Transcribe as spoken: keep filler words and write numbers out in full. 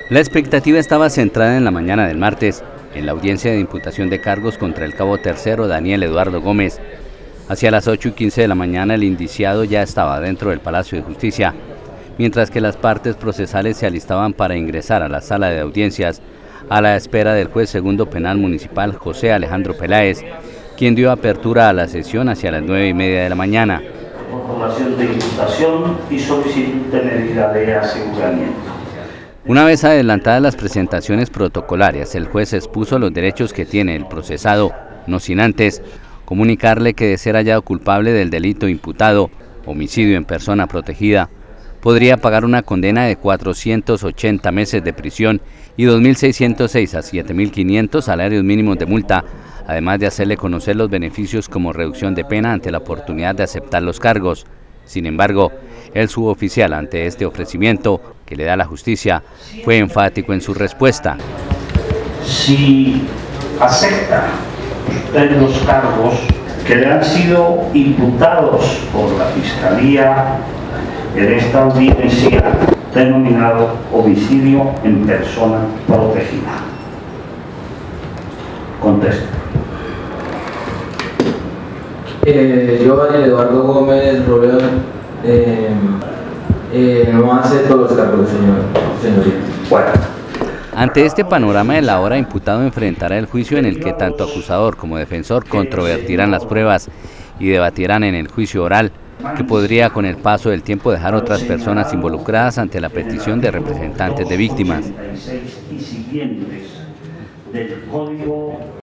La expectativa estaba centrada en la mañana del martes, en la audiencia de imputación de cargos contra el cabo tercero Daniel Eduardo Gómez. Hacia las ocho y quince de la mañana el indiciado ya estaba dentro del Palacio de Justicia, mientras que las partes procesales se alistaban para ingresar a la sala de audiencias a la espera del juez segundo penal municipal José Alejandro Peláez, quien dio apertura a la sesión hacia las nueve y media de la mañana. Formulación de imputación y solicitud de medida de aseguramiento. Una vez adelantadas las presentaciones protocolarias, el juez expuso los derechos que tiene el procesado, no sin antes comunicarle que de ser hallado culpable del delito imputado, homicidio en persona protegida, podría pagar una condena de cuatrocientos ochenta meses de prisión y dos mil seiscientos seis a siete mil quinientos salarios mínimos de multa, además de hacerle conocer los beneficios como reducción de pena ante la oportunidad de aceptar los cargos. Sin embargo, el suboficial ante este ofrecimiento que le da la justicia fue enfático en su respuesta. Si acepta usted los cargos que le han sido imputados por la Fiscalía en esta audiencia denominado homicidio en persona protegida. Contesta. Eh, yo, Daniel Eduardo Gómez Robledo, eh, eh, no acepto los cargos, señor, señoría. Bueno. Ante este panorama, el ahora imputado enfrentará el juicio en el que tanto acusador como defensor controvertirán las pruebas y debatirán en el juicio oral, que podría con el paso del tiempo dejar otras personas involucradas ante la petición de representantes de víctimas.